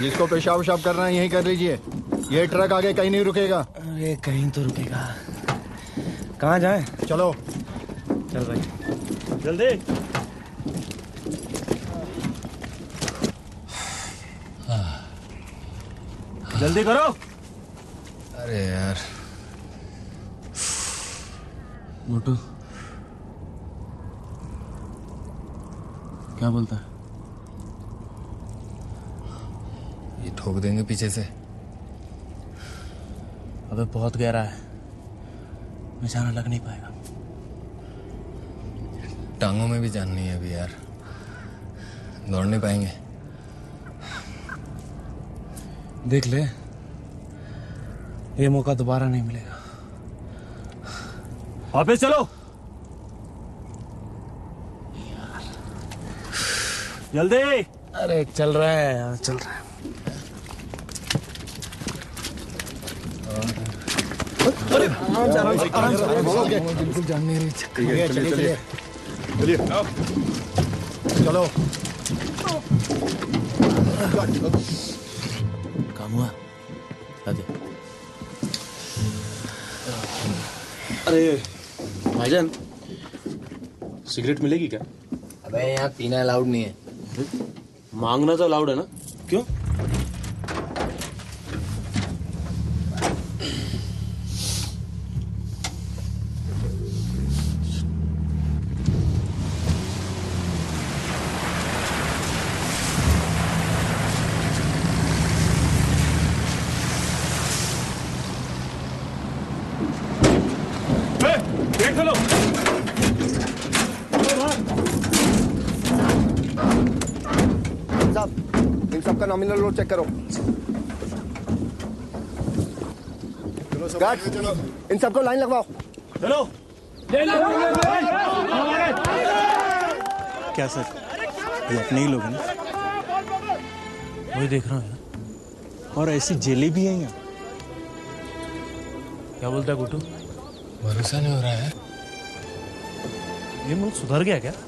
जिसको पेशाब वशाब करना है यहीं कर लीजिए। ये ट्रक आगे कहीं नहीं रुकेगा। अरे कहीं तो रुकेगा। कहाँ जाए? चलो चल भाई जल्दी। जल्दी करो। अरे यार मोटू क्या बोलता है? ये ठोक देंगे पीछे से। अबे बहुत गहरा है, निशाना लग नहीं पाएगा। टांगों में भी जान नहीं है अभी यार, दौड़ नहीं पाएंगे। देख ले, ये मौका दोबारा नहीं मिलेगा। वापस चलो जल्दी। अरे चल रहा है यार, चल रहा है। बिल्कुल जान नहीं रही। चलिए चलो। काम हुआ? दे। अरे भाईजान, सिगरेट मिलेगी क्या? अबे यहाँ पीना अलाउड नहीं है। मांगना तो अलाउड है ना? क्यों? गेट खोलो। साहब, इन सबका नॉमिनल लोड चेक करो। गार्ड, इन सबको लाइन लगवाओ। चलो। क्या सर, ये अपने ही लोग हैं ना? वही देख रहा हूँ यार। और ऐसी जेलें भी हैं यहाँ। क्या बोलता है गुड्डू? भरोसा नहीं हो रहा है। ये मुल्क सुधर गया क्या?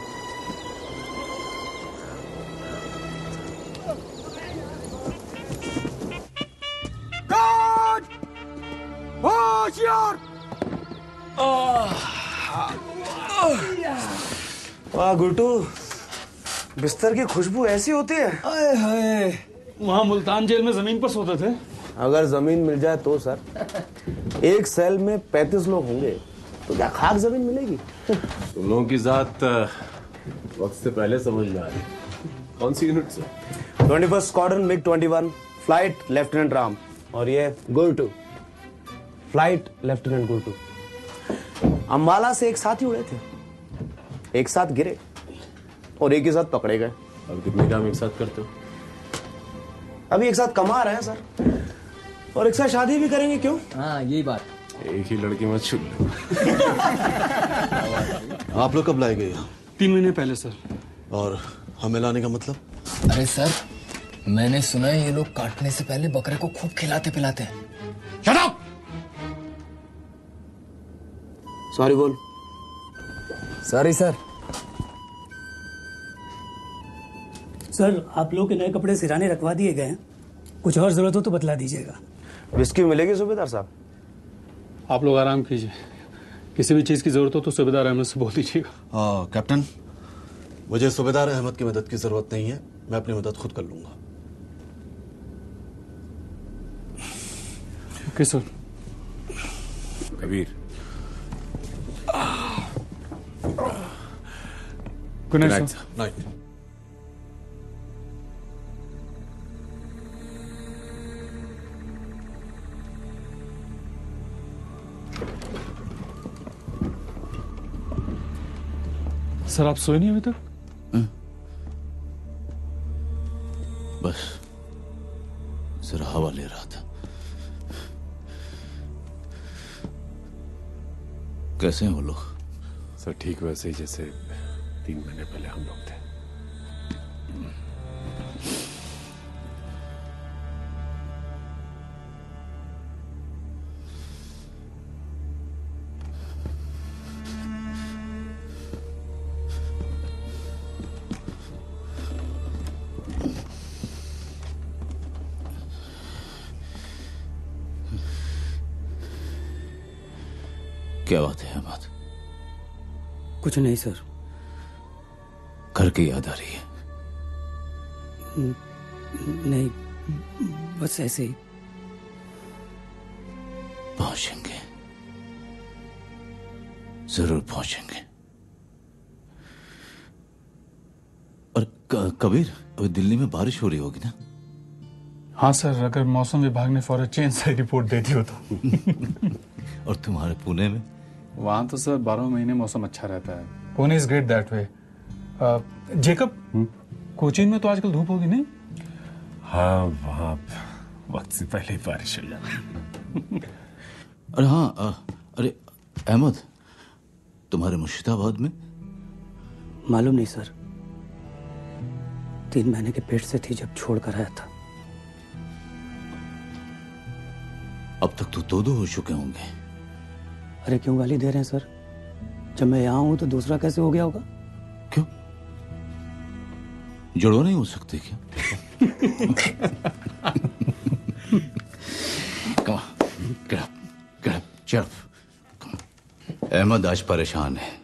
वाह गुड्डू, बिस्तर की खुशबू ऐसी होती है। आए हाय, वहाँ मुल्तान जेल में जमीन पर सोते थे। अगर जमीन मिल जाए तो सर, एक सेल में 35 लोग होंगे तो क्या खाक जमीन मिलेगी? तुम लोगों की जात वक्त से पहले समझ में आ रही। कौन सी यूनिट से? 21 squadron MiG 21, flight lieutenant Ram. और ये गुरटू, फ्लाइट लेफ्टिनेंट गुरटू। अंबाला से एक साथ ही उड़े थे, एक साथ गिरे और एक ही साथ पकड़े गए। अब कितने काम एक साथ करते हो? अभी एक साथ कमा रहे हैं सर, और एक साथ शादी भी करेंगे। क्यों? हाँ यही बात। एक ही लड़की मत छू लो। आप लोग कब लाए गए यहाँ? 3 महीने पहले सर। और हमें लाने का मतलब? अरे सर, मैंने सुना है ये लोग काटने से पहले बकरे को खूब खिलाते पिलाते हैं। Shut up! सॉरी बोल। Sorry sir. सर, आप लोग के नए कपड़े सिराने रखवा दिए गए हैं। कुछ और जरूरत हो तो बतला दीजिएगा। विस्की मिलेगी सूबेदार साहब? आप लोग आराम कीजिए, किसी भी चीज की जरूरत हो तो सूबेदार अहमद से बोल दीजिएगा। कैप्टन, मुझे सूबेदार अहमद की मदद की जरूरत नहीं है, मैं अपनी मदद खुद कर लूंगा। Okay sir. Kabir, good night sir. Night. Sir आप सोए नहीं अभी तक? बस जरा हवा ले रहा था। कैसे हैं वो लोग? सर ठीक वैसे ही जैसे 3 महीने पहले हम लोग थे। क्या बात है अहमद? कुछ नहीं सर। घर की याद आ रही है? नहीं, बस ऐसे ही। पहुंचेंगे, जरूर पहुंचेंगे। और कबीर, अभी दिल्ली में बारिश हो रही होगी ना? हाँ सर, अगर मौसम विभाग ने फॉर अ चेंज से रिपोर्ट दे दी हो तो। और तुम्हारे पुणे में? वहां तो सर 12 महीने मौसम अच्छा रहता है। Pune is great that way. Jacob, Cochin में तो आजकल धूप होगी नहीं? हाँ, वहाँ वक्त से पहले ही बारिश हो जाती। अरे हाँ, अरे अहमद, तुम्हारे मुर्शिदाबाद में? मालूम नहीं सर, 3 महीने के पेट से थी जब छोड़ कर आया था। अब तक तो 2 हो चुके होंगे। अरे क्यों गाली दे रहे हैं सर? जब मैं यहाँ हूं तो दूसरा कैसे हो गया होगा? क्यों, जुड़ो नहीं हो सकते क्या? Come on, get up, get up, cheer up. Ahmad आज परेशान है।